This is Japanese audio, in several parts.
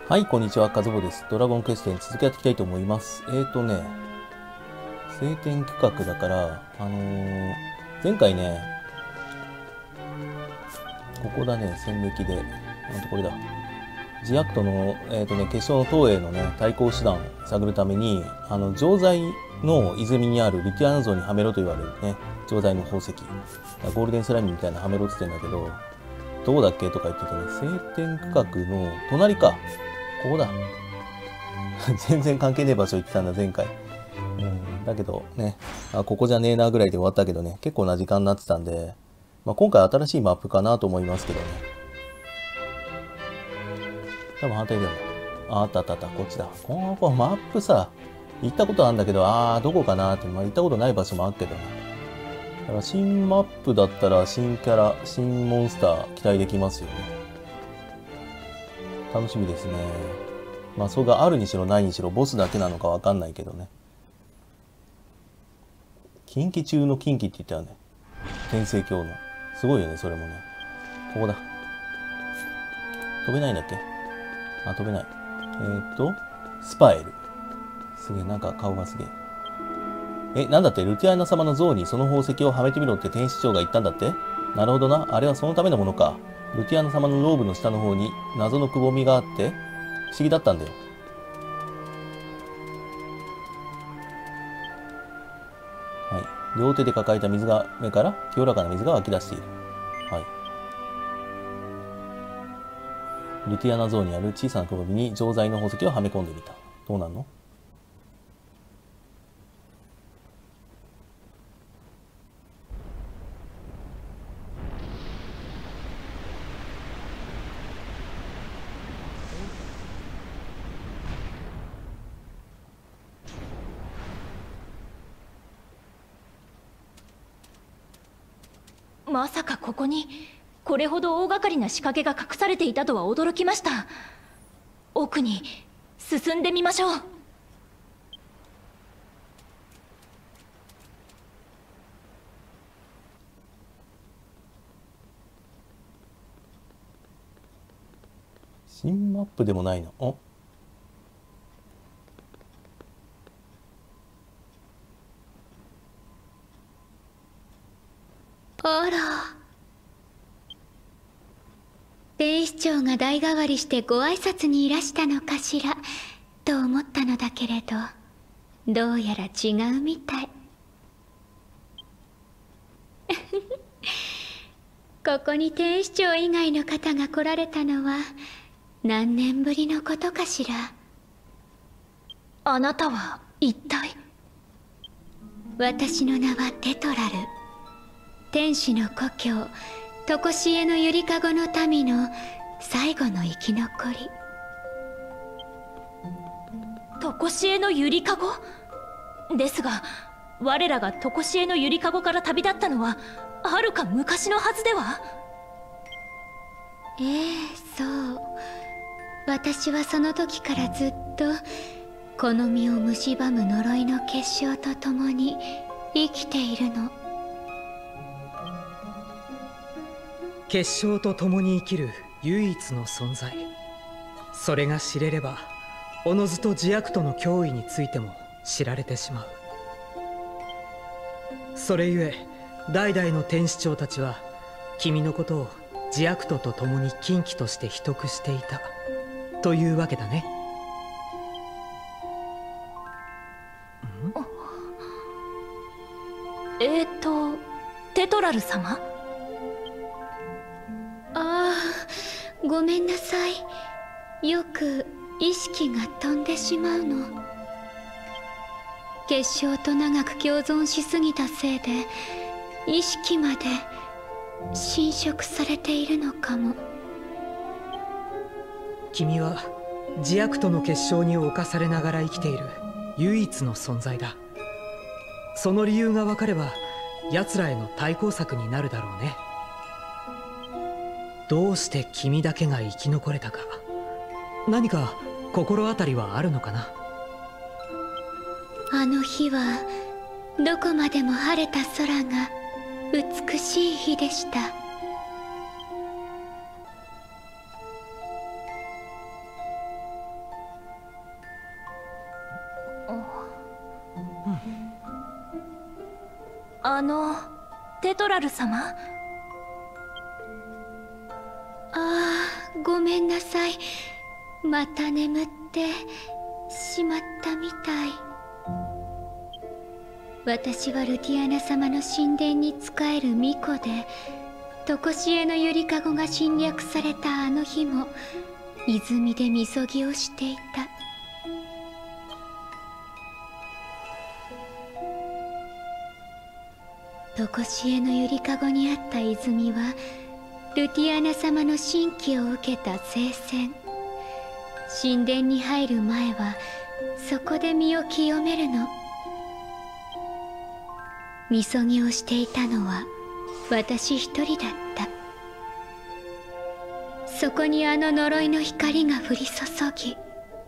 はい、こんにちは、カズボです。ドラゴンクエストに続きやっていきたいと思います。晴天区画だから、前回ね、ここだね、戦歴で、これだ。ジアクトの、決勝の東映のね、対抗手段を探るために、城西の泉にあるルティアナ像にはめろと言われるね、城西の宝石。ゴールデンスライムみたいなはめろって言ってんだけど、どうだっけとか言っててね、晴天区画の隣か。ここだ。全然関係ねえ場所行ってたんだ、前回。だけどね、ここじゃねえなぐらいで終わったけどね、結構な時間になってたんで、今回新しいマップかなと思いますけどね。多分反対だよね。あった、こっちだ。このマップさ、行ったことあるんだけど、どこかなって、行ったことない場所もあるけどね。だから新マップだったら新キャラ、新モンスター期待できますよね。楽しみですね。それがあるにしろないにしろボスだけなのかわかんないけどね。近畿中の近畿って言ったよね。天聖教の。すごいよね、それもね。ここだ。飛べないんだっけ？飛べない。スパエル。すげえ、なんか顔がすげえ。なんだって、ルティアナ様の像にその宝石をはめてみろって天使長が言ったんだって？なるほどな。あれはそのためのものか。ルティアナ様のローブの下の方に謎のくぼみがあって、不思議だったんだよ。はい。両手で抱えた水が目から清らかな水が湧き出している。はい。ルティアナ像にある小さなくぼみに錠剤の宝石をはめ込んでみた。どうなんの？ まさかここにこれほど大掛かりな仕掛けが隠されていたとは驚きました。奥に進んでみましょう。 新マップでもないの？ あら、天使長が代替わりしてご挨拶にいらしたのかしらと思ったのだけれど、どうやら違うみたい。ここに天使長以外の方が来られたのは何年ぶりのことかしら。 あなたは一体？ 私の名はテトラル。天使の故郷とこしえのゆりかごの民の最後の生き残り。 とこしえのゆりかごですが、我らがとこしえのゆりかごから旅立ったのははるか昔のはずでは？ そう。私はその時からずっとこの身を蝕む呪いの結晶と共に生きているの。 結晶と共に生きる唯一の存在。それが知れればおのずとジアクトの脅威についても知られてしまう。それゆえ代々の天使長たちは君のことをジアクトと共に禁忌として秘匿していたというわけだね。 テトラル様？ ごめんなさい。よく意識が飛んでしまうの。結晶と長く共存しすぎたせいで意識まで侵食されているのかも。 君はジアクトの結晶に侵されながら生きている唯一の存在だ。その理由が分かれば奴らへの対抗策になるだろうね。どうして君だけが生き残れたか、何か心当たりはあるのかな？ あの日はどこまでも晴れた空が美しい日でした。 テトラル様。 ごめんなさい。また眠ってしまったみたい。私はルティアナ様の神殿に仕える巫女で、常しえのゆりかごが侵略されたあの日も泉でみそぎをしていた。常しえのゆりかごにあった泉はルティアナ様の神器を受けた聖戦。神殿に入る前はそこで身を清めるの。みそぎをしていたのは私一人だった。そこにあの呪いの光が降り注ぎ、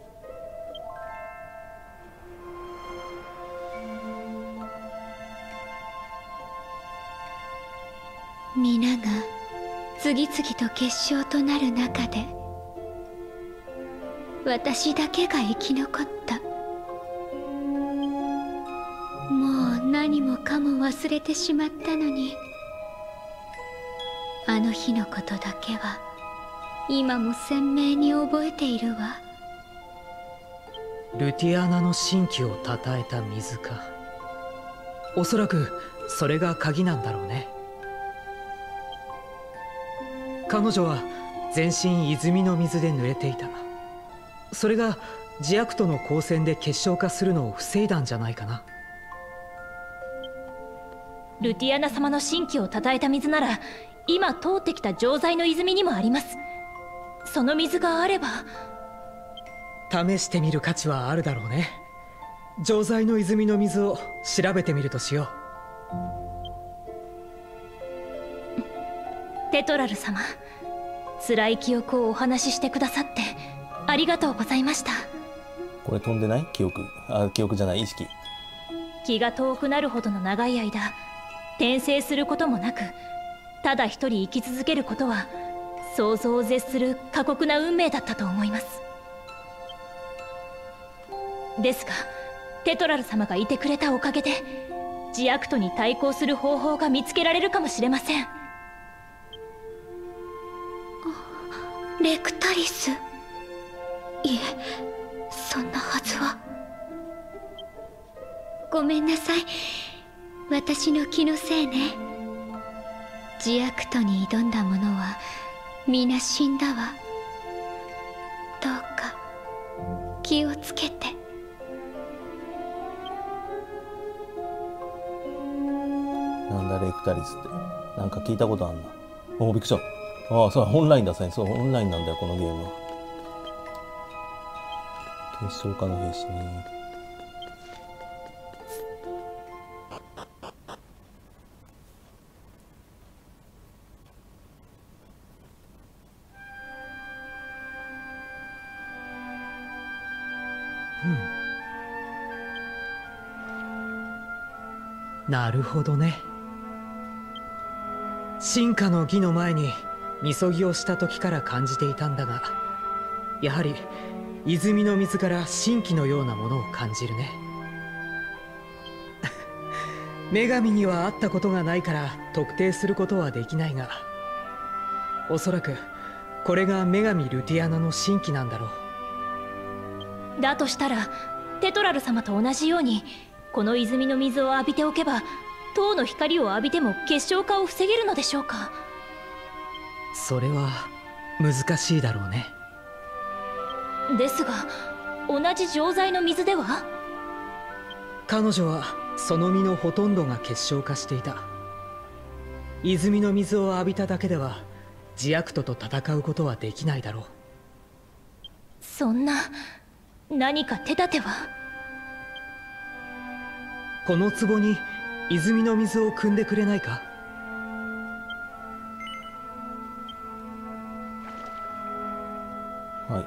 皆が次々と結晶となる中で私だけが生き残った。もう何もかも忘れてしまったのに、あの日のことだけは今も鮮明に覚えているわ。 ルティアナの神器をたたえた水か。おそらくそれが鍵なんだろうね。彼女は全身泉の水で濡れていた。それがジアクトの光線で結晶化するのを防いだんじゃないかな。 ルティアナ様の神器をたたえた水なら今通ってきた錠剤の泉にもあります。その水があれば試してみる価値はあるだろうね。錠剤の泉の水を調べてみるとしよう。テトラル様、辛い記憶をお話ししてくださってありがとうございました。 これ飛んでない記憶。記憶じゃない、意識。 気が遠くなるほどの長い間転生することもなく、ただ一人生き続けることは想像を絶する過酷な運命だったと思います。ですがテトラル様がいてくれたおかげでジアクトに対抗する方法が見つけられるかもしれません。 レクタリス。いえ、そんなはずは。ごめんなさい、私の気のせいね。ジアクトに挑んだ者は皆死んだわ。どうか気をつけて。 なんだレクタリスって。なんか聞いたことあんな。おお、びっくりした。ああ、そう、オンラインだね。そう、オンラインなんだよ、このゲームは。結晶化の兵士ね。 なるほどね。進化の儀の前にみそぎをした時から感じていたんだが、やはり泉の水から神器のようなものを感じるね。女神には会ったことがないから特定することはできないが、おそらくこれが女神ルティアナの神器なんだろう。だとしたらテトラル様と同じようにこの泉の水を浴びておけば塔の光を浴びても結晶化を防げるのでしょうか。 それは難しいだろうね。 ですが同じ錠剤の水では。 彼女はその身のほとんどが結晶化していた。泉の水を浴びただけではジアクトと戦うことはできないだろう。 そんな、何か手立ては。 この壺に泉の水を汲んでくれないか。 はい。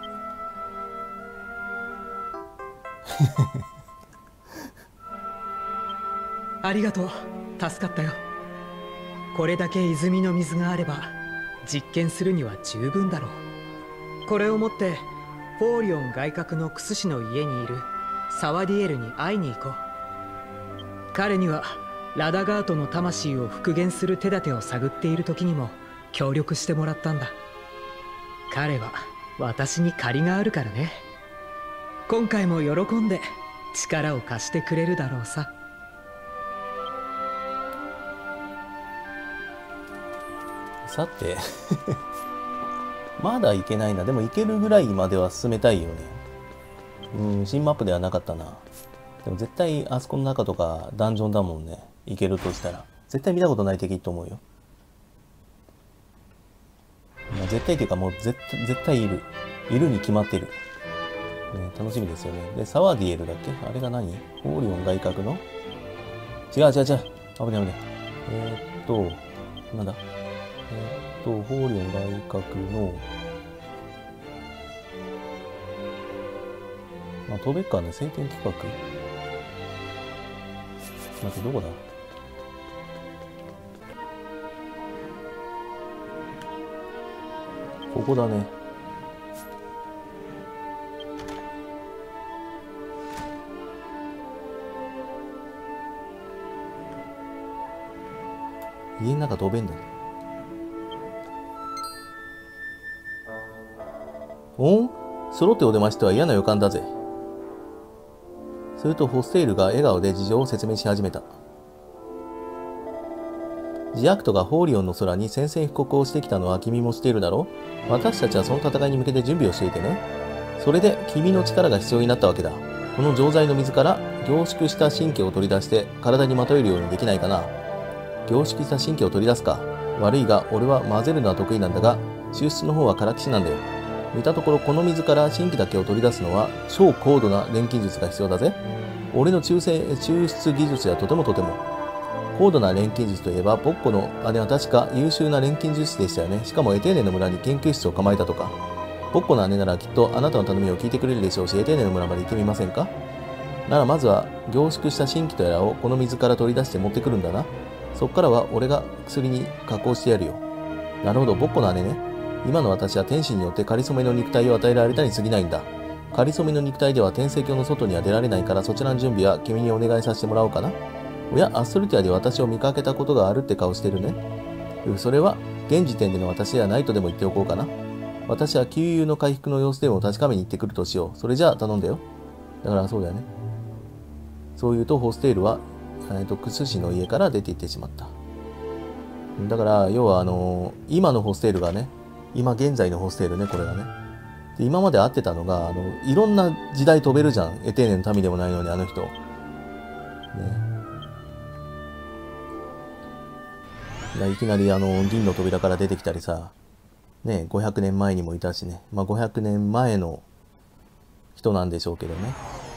ありがとう、助かったよ。これだけ泉の水があれば実験するには十分だろう。これを持ってフォーリオン外郭のクス氏の家にいるサワディエルに会いに行こう。彼にはラダガートの魂を復元する手立てを探っている時にも協力してもらったんだ。彼は私に借りがあるからね。今回も喜んで力を貸してくれるだろうさ。 さてまだいけないな。でもいけるぐらいまでは進めたいよね。新マップではなかったな。でも絶対あそこの中とかダンジョンだもんね。いけるとしたら絶対見たことない敵と思うよ。まあ、絶対っていうかもう絶対いるに決まってる、ね、楽しみですよね。でサワディエルだっけ、あれが何、オーリオン外角の、違う危ない危ない。なんだホーリオン外角の、まあ、飛べっかね、晴天企画。待って、どこだ、ここだね。家の中飛べんだね。おん？揃ってお出ましとは嫌な予感だぜ。するとホステイルが笑顔で事情を説明し始めた。ジアクトがホーリオンの空に宣戦布告をしてきたのは君も知っているだろう。私たちはその戦いに向けて準備をしていてね。それで君の力が必要になったわけだ。この錠剤の水から凝縮した神経を取り出して体にまとえるようにできないかな。凝縮した神経を取り出すか。悪いが俺は混ぜるのは得意なんだが、抽出の方はからきしなんだよ。見たところこの水から神経だけを取り出すのは超高度な錬金術が必要だぜ。俺の抽出技術はとても高度な錬金術といえば、ボッコの姉は確か優秀な錬金術師でしたよね。しかもエテーネの村に研究室を構えたとか。ボッコの姉ならきっとあなたの頼みを聞いてくれるでしょうし、エテーネの村まで行ってみませんか。ならまずは凝縮した神気とやらをこの水から取り出して持ってくるんだな。そっからは俺が薬に加工してやるよ。なるほど、ボッコの姉ね。今の私は天使によって仮初めの肉体を与えられたに過ぎないんだ。仮初めの肉体では天聖教の外には出られないから、そちらの準備は君にお願いさせてもらおうかな。おや、アストルティアで私を見かけたことがあるって顔してるね。それは現時点での私ではないとでも言っておこうかな。私は旧友の回復の様子でも確かめに行ってくるとしよう。それじゃあ頼んだよ。だからそうだよね。そう言うとホステールはクス氏の家から出て行ってしまった。だから要は今のホステールがね、今現在のホステールね、これがね。で今まで会ってたのがいろんな時代飛べるじゃん。エテーネの民でもないのにあの人。ね。いきなり銀の扉から出てきたりさ、ね、500年前にもいたしね。まあ500年前の人なんでしょうけどね。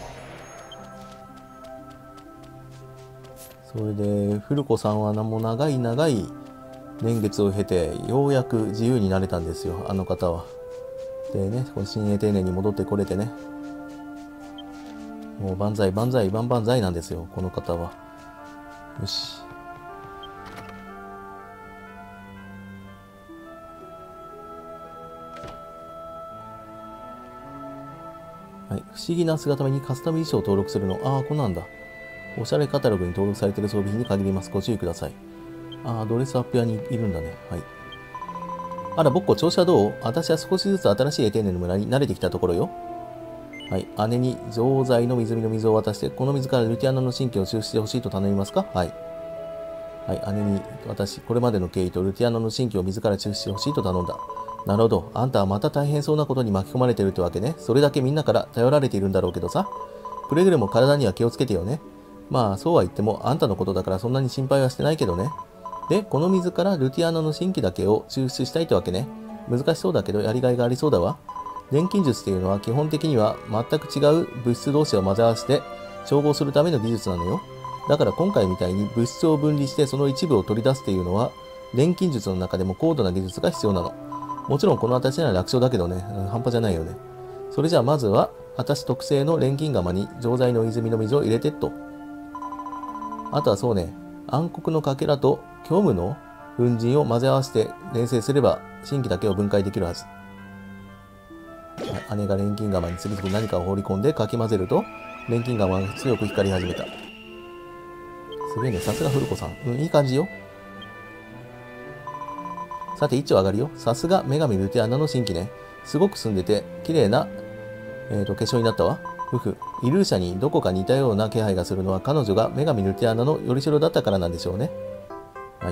それで古子さんはもう長い年月を経てようやく自由になれたんですよ、あの方は。でね、この新エテーネに戻ってこれてね、もう万歳万歳万々歳なんですよ、この方は。よし。はい、不思議な姿目にカスタム衣装を登録するの。ああ、こんなんだ。おしゃれカタログに登録されている装備品に限ります。ご注意ください。ああ、ドレスアップ屋にいるんだね。はい。あら、ボッコ、調子はどう？私は少しずつ新しいエテーネの村に慣れてきたところよ。はい。姉に錠剤の湖の水を渡して、この水からルティアナの神経を抽出してほしいと頼みますか？はい。はい。姉に私、これまでの経緯とルティアナの神経を水から抽出してほしいと頼んだ。なるほど。あんたはまた大変そうなことに巻き込まれてるってわけね。それだけみんなから頼られているんだろうけどさ。くれぐれも体には気をつけてよね。まあ、そうは言っても、あんたのことだからそんなに心配はしてないけどね。で、この水からルティアナの神気だけを抽出したいってわけね。難しそうだけど、やりがいがありそうだわ。錬金術っていうのは基本的には全く違う物質同士を混ぜ合わせて調合するための技術なのよ。だから今回みたいに物質を分離してその一部を取り出すっていうのは、錬金術の中でも高度な技術が必要なの。もちろんこの私なら楽勝だけどね、半端じゃないよね。それじゃあまずは、私特製の錬金釜に錠剤の泉の水を入れてっと。あとはそうね、暗黒のかけらと虚無の粉塵を混ぜ合わせて錬成すれば神気だけを分解できるはず。姉が錬金釜に次々何かを放り込んでかき混ぜると錬金釜が強く光り始めた。 すげえね、さすが古子さん。うん、いい感じよ。さて、一丁上がるよ。さすが女神ルティアナの新規ね。すごく澄んでて、綺麗な、化粧になったわ。ふふ。イルーシャにどこか似たような気配がするのは彼女が女神ルティアナのよりしろだったからなんでしょうね。はい。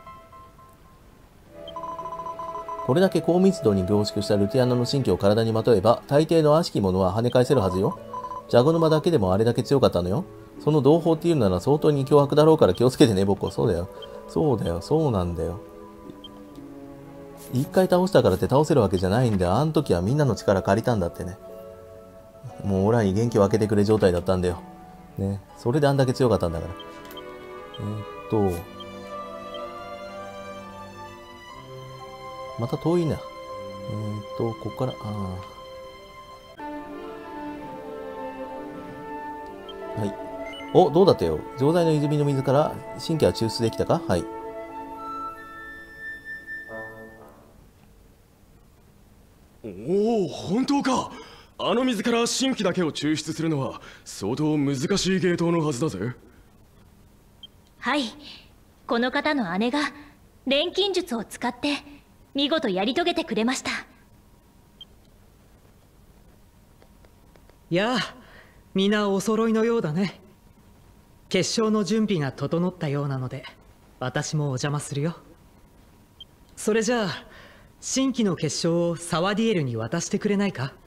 これだけ高密度に凝縮したルティアナの神経を体にまとえば、大抵の悪しきものは跳ね返せるはずよ。ジャゴ沼だけでもあれだけ強かったのよ。その同胞っていうなら相当に凶悪だろうから気をつけてね、僕は。そうだよ。そうだよ。そうなんだよ。一回倒したからって倒せるわけじゃないんだよ。あの時はみんなの力借りたんだってね。もうオラに元気を分けてくれ状態だったんだよ。ね。それであんだけ強かったんだから。また遠いな。ここから、はい。お、どうだったよ。錠剤の泉の水から神経は抽出できたか？はい。 おお、本当か。あの水から神気だけを抽出するのは相当難しい芸当のはずだぜ。 はい、この方の姉が錬金術を使って見事やり遂げてくれました。 やあ、皆お揃いのようだね。決勝の準備が整ったようなので私もお邪魔するよ。それじゃあ新規の結晶をサワディエルに渡してくれないか？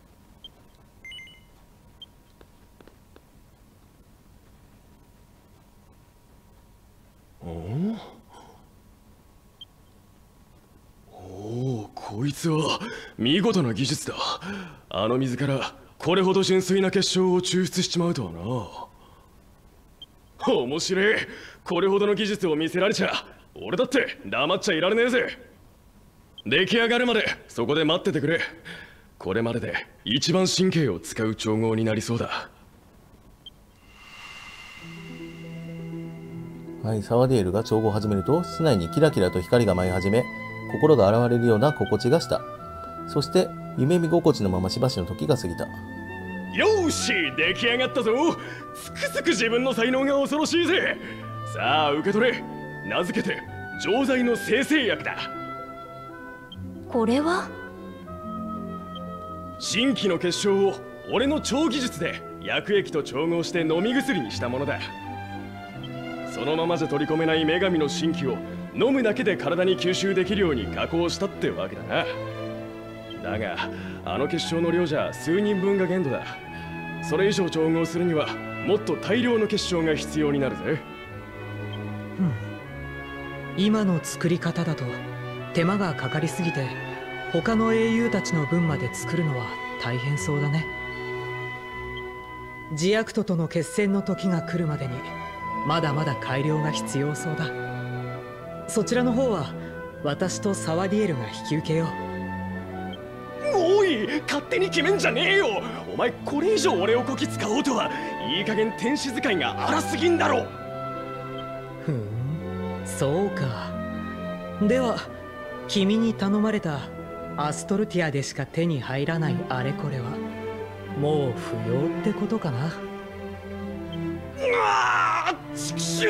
おお、こいつは見事な技術だ。あの水からこれほど純粋な結晶を抽出しちまうとはな。面白い。これほどの技術を見せられちゃ俺だって黙っちゃいられねえぜ。出来上がるまでそこで待っててくれ。これまでで一番神経を使う調合になりそうだ。 はい、サワディエルが調合を始めると室内にキラキラと光が舞い始め、心が洗われるような心地がした。そして夢見心地のまましばしの時が過ぎた。 よーし、出来上がったぞ。つくづく自分の才能が恐ろしいぜ。さあ受け取れ。名付けて錠剤の生成薬だ。 これは新規の結晶を俺の超技術で薬液と調合して飲み薬にしたものだ。そのままじゃ取り込めない女神の神気を飲むだけで体に吸収できるように加工したってわけだな。だがあの結晶の量じゃ数人分が限度だ。それ以上調合するにはもっと大量の結晶が必要になるぜ。 今の作り方だと手間がかかりすぎて他の英雄たちの分まで作るのは大変そうだね。ジアクトとの決戦の時が来るまでにまだまだ改良が必要そうだ。そちらの方は私とサワディエルが引き受けよう。 おい、勝手に決めんじゃねえよ。お前これ以上俺をこき使おうとはいい加減天使使いが荒すぎんだろ。 ふん、そうか。では君に頼まれたアストルティアでしか手に入らないあれこれはもう不要ってことかな。 ちくしょ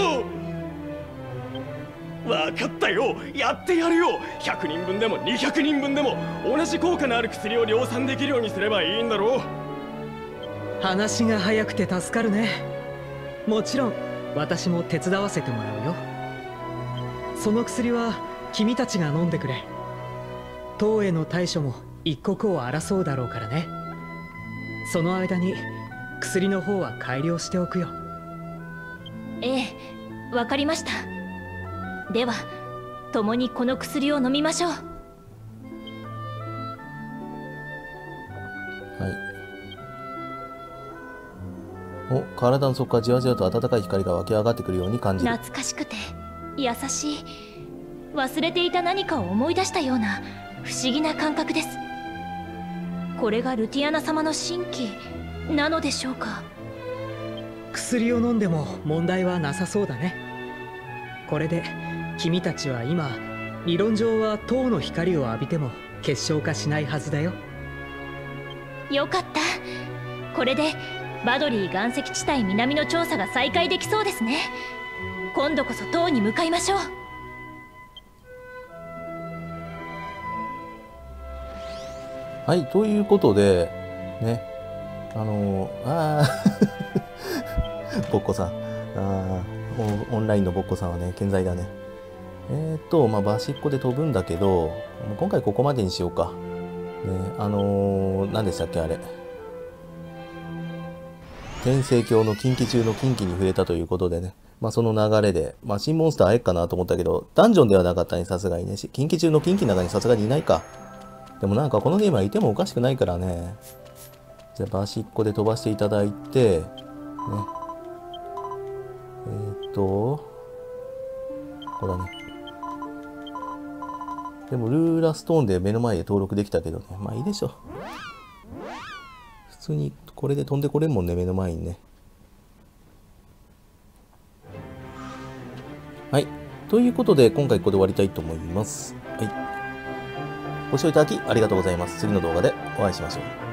う。わかったよ、やってやるよ。100人分でも200人分でも同じ効果のある薬を量産できるようにすればいいんだろう。 話が早くて助かるね。もちろん私も手伝わせてもらうよ。その薬は君たちが飲んでくれ。唐への対処も一刻を争うだろうからね。その間に薬の方は改良しておくよ。 ええ、わかりました。では共にこの薬を飲みましょう。 はい。お、体の底からじわじわと暖かい光が湧き上がってくるように感じる。 懐かしくて優しい、忘れていた何かを思い出したような不思議な感覚です。これがルティアナ様の神気なのでしょうか。 薬を飲んでも問題はなさそうだね。これで君たちは今理論上は塔の光を浴びても結晶化しないはずだよ。 よかった。これでバドリー岩石地帯南の調査が再開できそうですね。今度こそ塔に向かいましょう。 はい、ということで、ね、ボッコさん。オンラインのボッコさんはね、健在だね。まあ、バシッコで飛ぶんだけど、今回ここまでにしようか。ね、何でしたっけ、あれ。天聖教の近畿中の近畿に触れたということでね。まあ、その流れで、まあ、新モンスター会えっかなと思ったけど、ダンジョンではなかったね、さすがにね。近畿中の近畿の中にさすがにいないか。でもなんかこのゲームはいてもおかしくないからね。じゃあ、バシッコで飛ばしていただいて、ね。ここだね。でも、ルーラストーンで目の前で登録できたけどね。まあいいでしょ。普通にこれで飛んでこれんもんね、目の前にね。はい。ということで、今回ここで終わりたいと思います。はい。ご視聴いただきありがとうございます。次の動画でお会いしましょう。